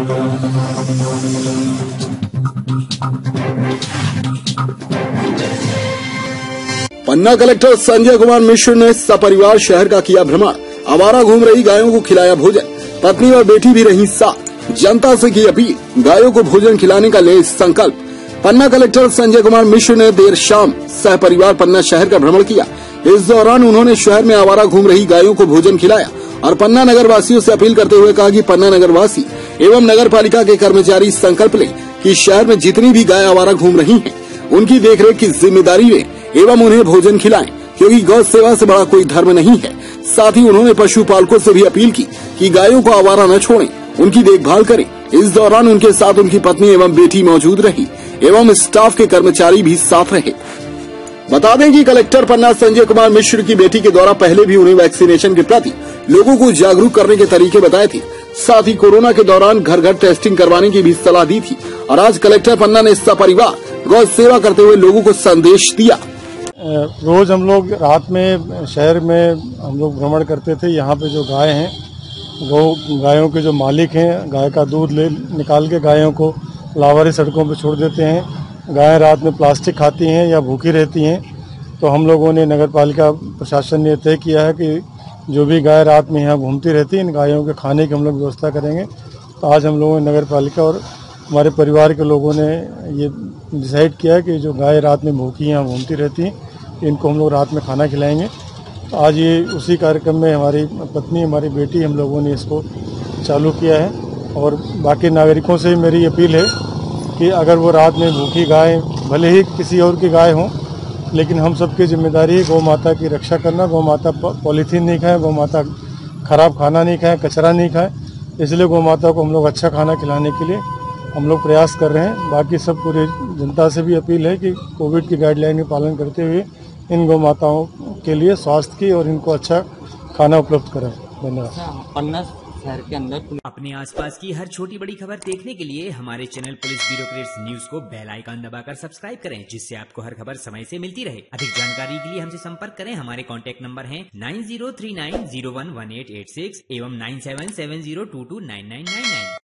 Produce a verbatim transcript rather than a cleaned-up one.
पन्ना collector Sanjay Kumar Mishra ने सपरिवार शहर का किया भ्रमण। आवारा घूम रही गायों को खिलाया भोजन। पत्नी और बेटी भी रही साथ। जनता से की अपील, गायों को भोजन खिलाने का ले संकल्प। पन्ना कलेक्टर संजय कुमार मिश्र ने देर शाम सहपरिवार पन्ना शहर का भ्रमण किया। इस दौरान उन्होंने शहर में आवारा घूम रही गायों को भोजन खिलाया और पन्ना नगर वासियों से अपील करते हुए कहा कि पन्ना नगर वासी एवं नगर पालिका के कर्मचारी संकल्प लें कि शहर में जितनी भी गाय आवारा घूम रही हैं, उनकी देखरेख की जिम्मेदारी लें एवं उन्हें भोजन खिलाएं, क्योंकि गौ सेवा से बड़ा कोई धर्म नहीं है। साथ ही उन्होंने पशुपालकों से भी अपील की कि गायों को आवारा न छोड़ें, उनकी देखभाल करें। इस दौरान उनके साथ उनकी पत्नी एवं बेटी मौजूद रही एवं स्टाफ के कर्मचारी भी साथ रहे। बता दें कि कलेक्टर पन्ना संजय कुमार मिश्र की बेटी के द्वारा पहले भी उन्हें वैक्सीनेशन के प्रति लोगों को जागरूक करने के तरीके बताए थे। साथ ही कोरोना के दौरान घर घर टेस्टिंग करवाने की भी सलाह दी थी और आज कलेक्टर पन्ना ने सपरिवार गौ सेवा करते हुए लोगों को संदेश दिया। रोज हम लोग रात में शहर में हम लोग भ्रमण करते थे। यहाँ पे जो गाय हैं, गौ गायों के जो मालिक हैं, गाय का दूध ले निकाल के गायों को लावारी सड़कों पे छोड़ देते हैं। गायें रात में प्लास्टिक खाती हैं या भूखी रहती हैं। तो हम लोगों ने नगर पालिका प्रशासन ने तय किया है कि जो भी गाय रात में यहाँ घूमती रहती है, इन गायों के खाने की हम लोग व्यवस्था करेंगे। तो आज हम लोगों ने नगर पालिका और हमारे परिवार के लोगों ने ये डिसाइड किया है कि जो गाय रात में भूखी यहाँ घूमती रहती हैं, इनको हम लोग रात में खाना खिलाएंगे। तो आज ये उसी कार्यक्रम में हमारी पत्नी, हमारी बेटी, हम लोगों ने इसको चालू किया है। और बाकी नागरिकों से मेरी अपील है कि अगर वो रात में भूखी गाय, भले ही किसी और की गाय हो, लेकिन हम सबकी जिम्मेदारी है गौ माता की रक्षा करना। गौ माता पॉलीथीन नहीं खाए, गौ माता खराब खाना नहीं खाए, कचरा नहीं खाए। इसलिए गौ माता को हम लोग अच्छा खाना खिलाने के लिए हम लोग प्रयास कर रहे हैं। बाकी सब पूरी जनता से भी अपील है कि कोविड की गाइडलाइन का पालन करते हुए इन गौ माताओं के लिए स्वास्थ्य की और इनको अच्छा खाना उपलब्ध कराएं। धन्यवाद। पन्ना शहर के अंदर अपने आसपास की हर छोटी बड़ी खबर देखने के लिए हमारे चैनल पुलिस ब्यूरोक्रेट्स न्यूज को बेल आइकन दबाकर सब्सक्राइब करें, जिससे आपको हर खबर समय से मिलती रहे। अधिक जानकारी के लिए हमसे संपर्क करें। हमारे कॉन्टैक्ट नंबर है nine zero three nine zero one one eight eight six एवं nine seven seven zero two two nine nine nine nine.